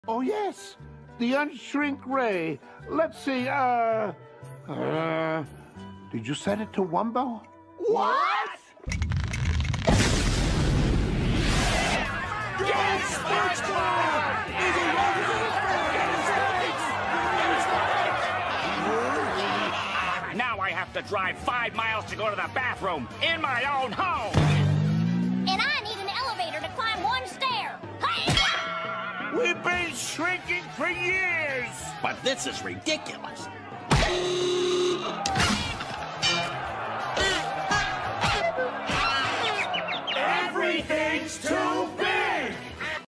Oh, yes. The unshrink ray. Let's see, did you set it to Wumbo? What? Get SpongeBob! Now I have to drive 5 miles to go to the bathroom in my own home. And I need an elevator to climb 1 stair. Hey! We've been shrinking for years. But this is ridiculous. Everything's too